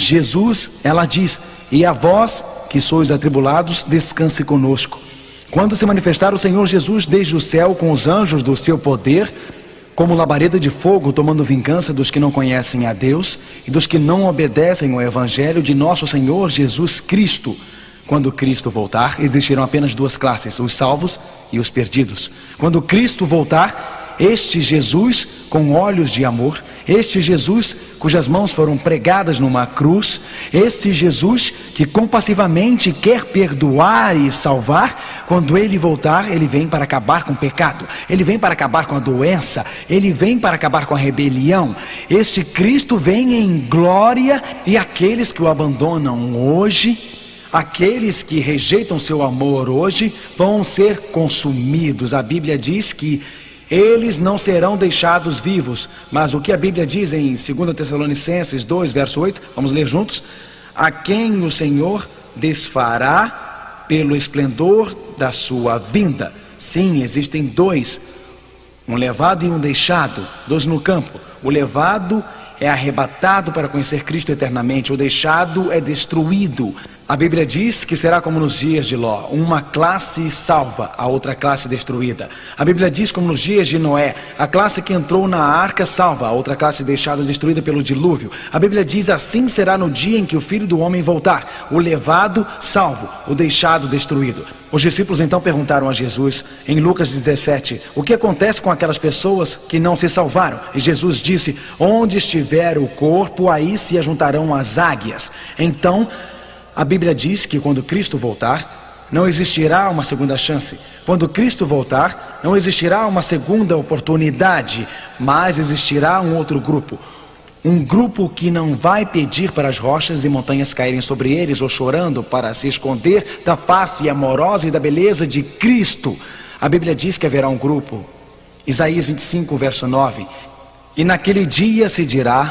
ela diz, e a vós que sois atribulados, descanse conosco. Quando se manifestar o Senhor Jesus desde o céu com os anjos do seu poder, como labareda de fogo, tomando vingança dos que não conhecem a Deus e dos que não obedecem ao Evangelho de nosso Senhor Jesus Cristo. Quando Cristo voltar, existirão apenas duas classes, os salvos e os perdidos. Quando Cristo voltar, este Jesus com olhos de amor, este Jesus cujas mãos foram pregadas numa cruz, este Jesus que compassivamente quer perdoar e salvar, quando Ele voltar, Ele vem para acabar com o pecado, Ele vem para acabar com a doença, Ele vem para acabar com a rebelião. Este Cristo vem em glória, e aqueles que o abandonam hoje, aqueles que rejeitam seu amor hoje, vão ser consumidos. A Bíblia diz que eles não serão deixados vivos. Mas o que a Bíblia diz em 2 Tessalonicenses 2, verso 8, vamos ler juntos: a quem o Senhor desfará pelo esplendor da sua vinda. Sim, existem dois, um levado e um deixado, dois no campo. O levado é arrebatado para conhecer Cristo eternamente, o deixado é destruído. A Bíblia diz que será como nos dias de Ló, uma classe salva, a outra classe destruída. A Bíblia diz como nos dias de Noé, a classe que entrou na arca salva, a outra classe deixada destruída pelo dilúvio. A Bíblia diz assim será no dia em que o Filho do Homem voltar, o levado salvo, o deixado destruído. Os discípulos então perguntaram a Jesus, em Lucas 17, o que acontece com aquelas pessoas que não se salvaram? E Jesus disse, onde estiver o corpo, aí se ajuntarão as águias. Então, a Bíblia diz que quando Cristo voltar, não existirá uma segunda chance. Quando Cristo voltar, não existirá uma segunda oportunidade, mas existirá um outro grupo. Um grupo que não vai pedir para as rochas e montanhas caírem sobre eles, ou chorando para se esconder da face amorosa e da beleza de Cristo. A Bíblia diz que haverá um grupo. Isaías 25, verso 9. E naquele dia se dirá,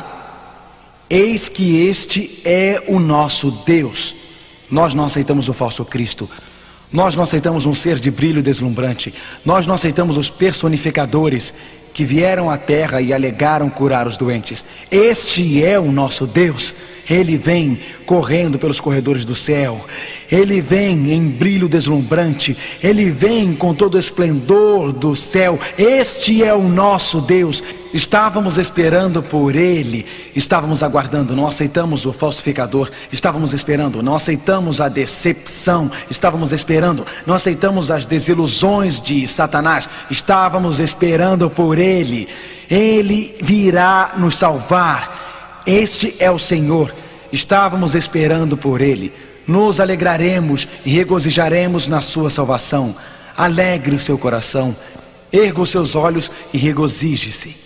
eis que este é o nosso Deus. Nós não aceitamos o falso Cristo. Nós não aceitamos um ser de brilho deslumbrante. Nós não aceitamos os personificadores que vieram à terra e alegaram curar os doentes. Este é o nosso Deus. Ele vem correndo pelos corredores do céu. Ele vem em brilho deslumbrante. Ele vem com todo o esplendor do céu. Este é o nosso Deus. Estávamos esperando por Ele. Estávamos aguardando. Não aceitamos o falsificador. Estávamos esperando. Não aceitamos a decepção. Estávamos esperando. Não aceitamos as desilusões de Satanás. Estávamos esperando por Ele. Ele virá nos salvar. Este é o Senhor. Estávamos esperando por Ele. Nos alegraremos e regozijaremos na sua salvação. Alegre o seu coração, erga os seus olhos e regozije-se.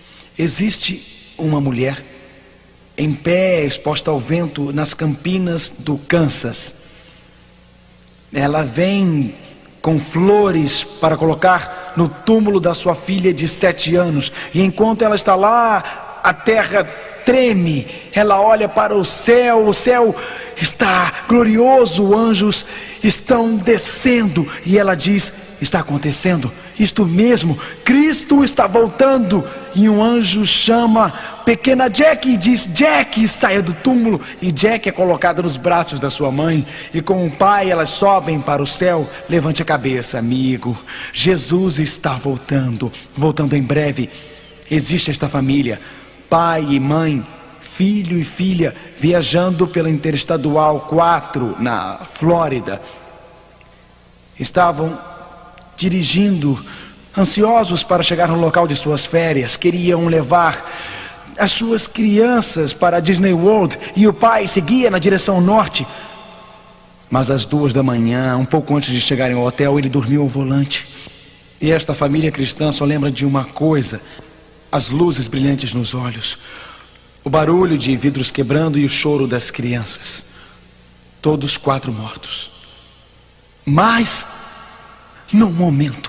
Existe uma mulher em pé, exposta ao vento nas campinas do Kansas. Ela vem com flores para colocar no túmulo da sua filha de 7 anos. E enquanto ela está lá, a terra treme. Ela olha para o céu está glorioso, anjos estão descendo. E ela diz, está acontecendo, isto mesmo, Cristo está voltando. E um anjo chama pequena Jack e diz, Jack, saia do túmulo. E Jack é colocada nos braços da sua mãe. E com o pai elas sobem para o céu. Levante a cabeça, amigo, Jesus está voltando em breve. Existe esta família, pai e mãe, filho e filha, viajando pela Interestadual 4 na Flórida. Estavam dirigindo, ansiosos para chegar no local de suas férias. Queriam levar as suas crianças para a Disney World. E o pai seguia na direção norte. Mas às 2 da manhã, um pouco antes de chegarem ao hotel, ele dormiu ao volante. E esta família cristã só lembra de uma coisa: as luzes brilhantes nos olhos, o barulho de vidros quebrando e o choro das crianças. Todos 4 mortos. Mas, num momento,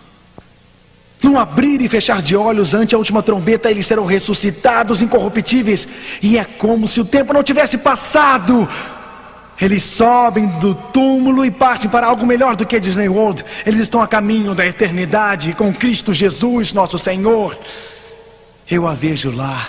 num abrir e fechar de olhos ante a última trombeta, eles serão ressuscitados, incorruptíveis. E é como se o tempo não tivesse passado. Eles sobem do túmulo e partem para algo melhor do que a Disney World. Eles estão a caminho da eternidade com Cristo Jesus, nosso Senhor. Eu a vejo lá,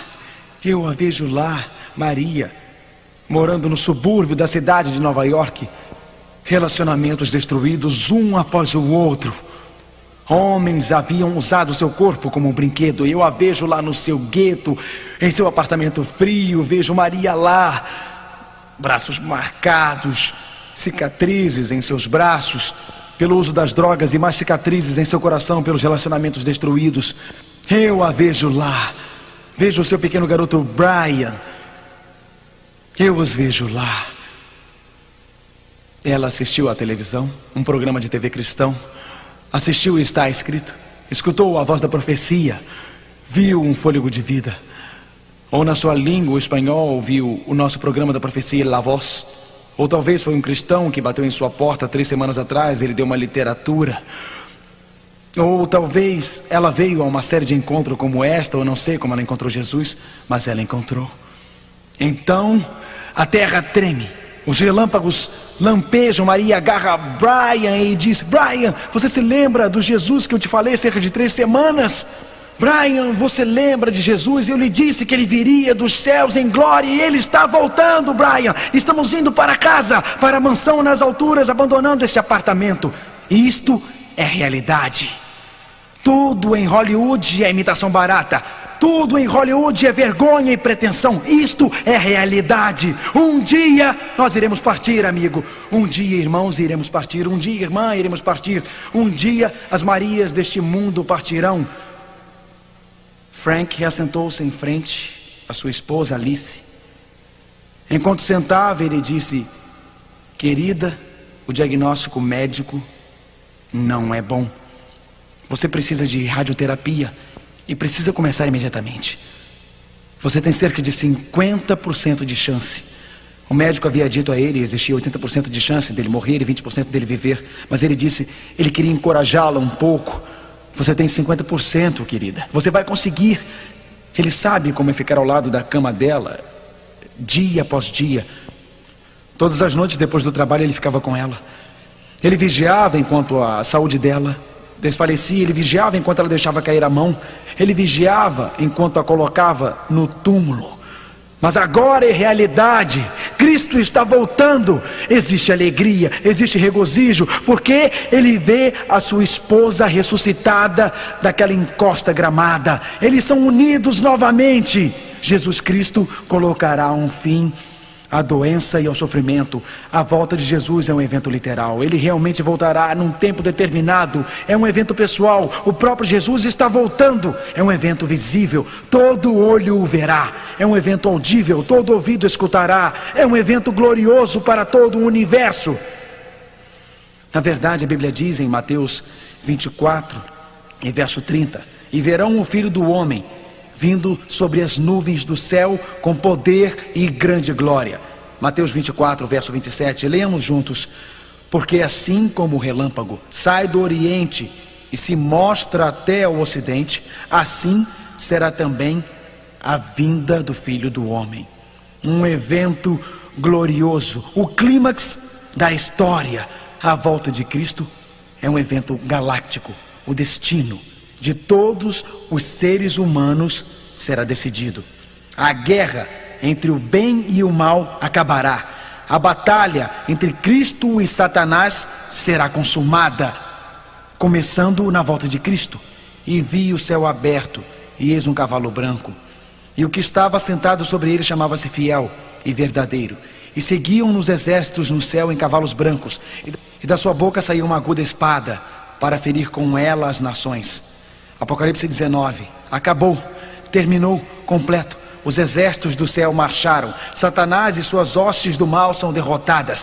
Maria, morando no subúrbio da cidade de Nova York. Relacionamentos destruídos um após o outro. Homens haviam usado seu corpo como um brinquedo. Eu a vejo lá no seu gueto, em seu apartamento frio. Vejo Maria lá, braços marcados, cicatrizes em seus braços pelo uso das drogas, e mais cicatrizes em seu coração pelos relacionamentos destruídos. Eu a vejo lá. Vejo o seu pequeno garoto Brian. Eu os vejo lá. Ela assistiu à televisão, um programa de TV cristão. Assistiu e está escrito. Escutou a voz da profecia. Viu um fôlego de vida. Ou na sua língua, o espanhol, viu o nosso programa da profecia La Voz. Ou talvez foi um cristão que bateu em sua porta 3 semanas atrás. Ele deu uma literatura. Ou talvez ela veio a uma série de encontros como esta. Ou não sei como ela encontrou Jesus, mas ela encontrou. Então a terra treme. Os relâmpagos lampejam. Maria agarra Brian e diz: Brian, você se lembra do Jesus que eu te falei cerca de 3 semanas? Brian, você lembra de Jesus? Eu lhe disse que ele viria dos céus em glória e ele está voltando, Brian. Estamos indo para casa, para a mansão nas alturas, abandonando este apartamento. E isto é realidade. Tudo em Hollywood é imitação barata. Tudo em Hollywood é vergonha e pretensão. Isto é realidade. Um dia nós iremos partir, amigo. Um dia, irmãos, iremos partir. Um dia, irmã, iremos partir. Um dia as Marias deste mundo partirão. Frank assentou-se em frente à sua esposa Alice. Enquanto sentava, ele disse: querida, o diagnóstico médico não é bom. Você precisa de radioterapia e precisa começar imediatamente. Você tem cerca de 50% de chance. O médico havia dito a ele, existia 80% de chance dele morrer e 20% dele viver. Mas ele disse, ele queria encorajá-la um pouco. Você tem 50%, querida. Você vai conseguir. Ele sabe como é ficar ao lado da cama dela, dia após dia. Todas as noites depois do trabalho ele ficava com ela. Ele vigiava enquanto a saúde dela desfalecia. Ele vigiava enquanto ela deixava cair a mão. Ele vigiava enquanto a colocava no túmulo. Mas agora é realidade. Cristo está voltando. Existe alegria, existe regozijo, porque ele vê a sua esposa ressuscitada daquela encosta gramada. Eles são unidos novamente. Jesus Cristo colocará um fim à doença e ao sofrimento. A volta de Jesus é um evento literal. Ele realmente voltará num tempo determinado. É um evento pessoal. O próprio Jesus está voltando. É um evento visível. Todo olho o verá. É um evento audível. Todo ouvido escutará. É um evento glorioso para todo o universo. Na verdade, a Bíblia diz em Mateus 24 e verso 30: e verão o Filho do Homem vindo sobre as nuvens do céu com poder e grande glória. Mateus 24, verso 27, leamos juntos. Porque assim como o relâmpago sai do oriente e se mostra até o ocidente, assim será também a vinda do Filho do Homem. Um evento glorioso, o clímax da história. A volta de Cristo é um evento galáctico. O destino de todos os seres humanos será decidido. A guerra entre o bem e o mal acabará. A batalha entre Cristo e Satanás será consumada, começando na volta de Cristo. E vi o céu aberto, e eis um cavalo branco, e o que estava sentado sobre ele chamava-se Fiel e Verdadeiro, e seguiam nos exércitos no céu em cavalos brancos, e da sua boca saía uma aguda espada para ferir com ela as nações. Apocalipse 19. Acabou, terminou, completo. Os exércitos do céu marcharam. Satanás e suas hostes do mal são derrotadas.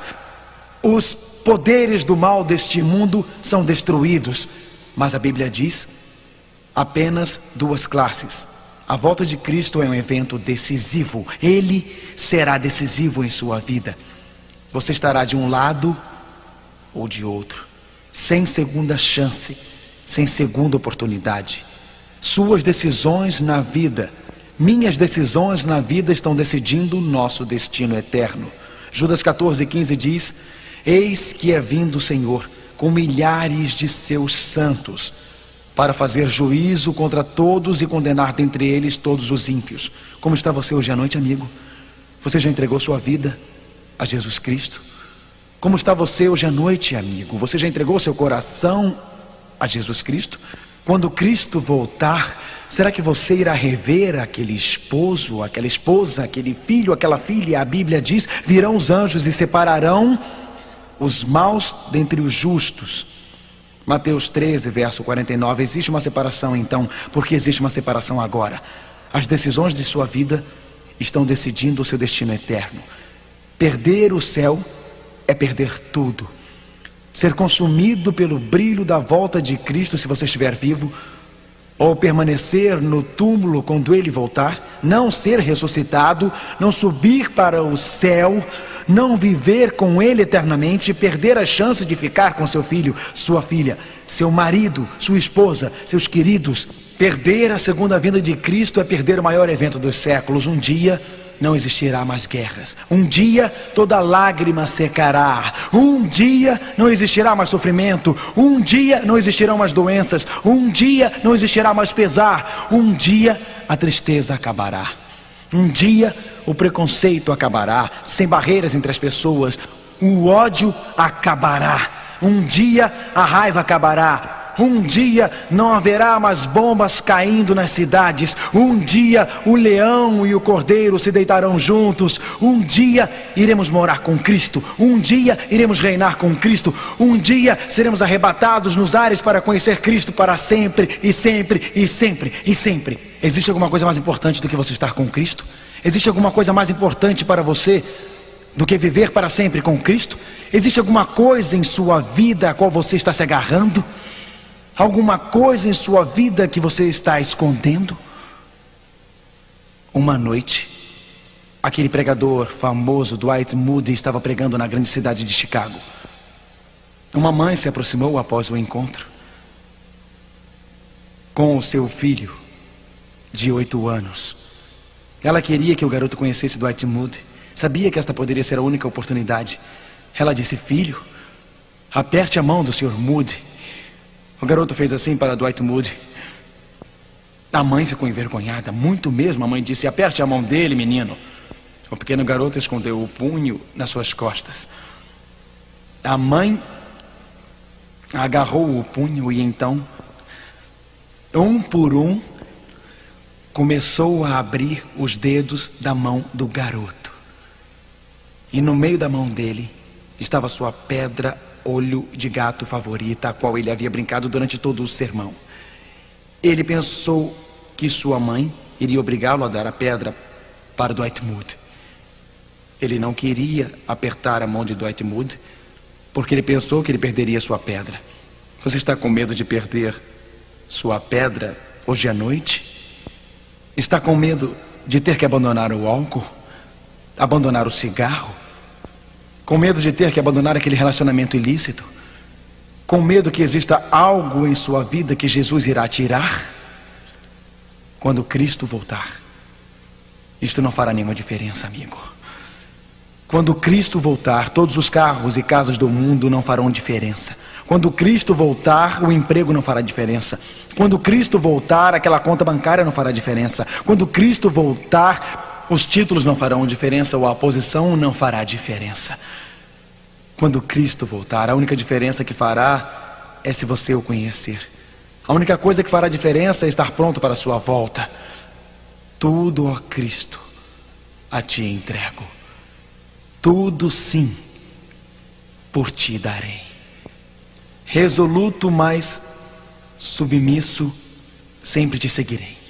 Os poderes do mal deste mundo são destruídos. Mas a Bíblia diz apenas 2 classes. A volta de Cristo é um evento decisivo. Ele será decisivo em sua vida. Você estará de um lado ou de outro, sem segunda chance, sem segunda oportunidade. Suas decisões na vida, minhas decisões na vida estão decidindo o nosso destino eterno. Judas 14:15 diz: eis que é vindo o Senhor com milhares de seus santos para fazer juízo contra todos e condenar dentre eles todos os ímpios. Como está você hoje à noite, amigo? Você já entregou sua vida a Jesus Cristo? Como está você hoje à noite, amigo? Você já entregou seu coração a Jesus Cristo? Quando Cristo voltar, será que você irá rever aquele esposo, aquela esposa, aquele filho, aquela filha? A Bíblia diz: virão os anjos e separarão os maus dentre os justos. Mateus 13, verso 49. Existe uma separação então. Por que existe uma separação agora? As decisões de sua vida estão decidindo o seu destino eterno. Perder o céu é perder tudo. Ser consumido pelo brilho da volta de Cristo, se você estiver vivo, ou permanecer no túmulo quando Ele voltar, não ser ressuscitado, não subir para o céu, não viver com Ele eternamente, perder a chance de ficar com seu filho, sua filha, seu marido, sua esposa, seus queridos. Perder a segunda vinda de Cristo é perder o maior evento dos séculos. Um dia não existirá mais guerras. Um dia toda lágrima secará. Um dia não existirá mais sofrimento. Um dia não existirão mais doenças. Um dia não existirá mais pesar. Um dia a tristeza acabará. Um dia o preconceito acabará, sem barreiras entre as pessoas. O ódio acabará. Um dia a raiva acabará. Um dia não haverá mais bombas caindo nas cidades. Um dia o leão e o cordeiro se deitarão juntos. Um dia iremos morar com Cristo. Um dia iremos reinar com Cristo. Um dia seremos arrebatados nos ares para conhecer Cristo para sempre e sempre e sempre e sempre. Existe alguma coisa mais importante do que você estar com Cristo? Existe alguma coisa mais importante para você do que viver para sempre com Cristo? Existe alguma coisa em sua vida a qual você está se agarrando? Alguma coisa em sua vida que você está escondendo? Uma noite, aquele pregador famoso, Dwight Moody, estava pregando na grande cidade de Chicago. Uma mãe se aproximou após o encontro com o seu filho de 8 anos. Ela queria que o garoto conhecesse Dwight Moody. Sabia que esta poderia ser a única oportunidade. Ela disse: filho, aperte a mão do Sr. Moody. O garoto fez assim para Dwight Moody. A mãe ficou envergonhada, muito mesmo. A mãe disse: aperte a mão dele, menino. O pequeno garoto escondeu o punho nas suas costas. A mãe agarrou o punho e então, um por um, começou a abrir os dedos da mão do garoto. E no meio da mão dele estava sua pedra olho de gato favorita, a qual ele havia brincado durante todo o sermão. Ele pensou que sua mãe iria obrigá-lo a dar a pedra para Dwight Moody. Ele não queria apertar a mão de Dwight Moody, porque ele pensou que ele perderia sua pedra. Você está com medo de perder sua pedra hoje à noite? Está com medo de ter que abandonar o álcool? Abandonar o cigarro? Com medo de ter que abandonar aquele relacionamento ilícito? Com medo que exista algo em sua vida que Jesus irá tirar? Quando Cristo voltar, isto não fará nenhuma diferença, amigo. Quando Cristo voltar, todos os carros e casas do mundo não farão diferença. Quando Cristo voltar, o emprego não fará diferença. Quando Cristo voltar, aquela conta bancária não fará diferença. Quando Cristo voltar, os títulos não farão diferença, ou a posição não fará diferença. Quando Cristo voltar, a única diferença que fará é se você o conhecer. A única coisa que fará diferença é estar pronto para a sua volta. Tudo, ó Cristo, a ti entrego. Tudo, sim, por ti darei. Resoluto, mas submisso, sempre te seguirei.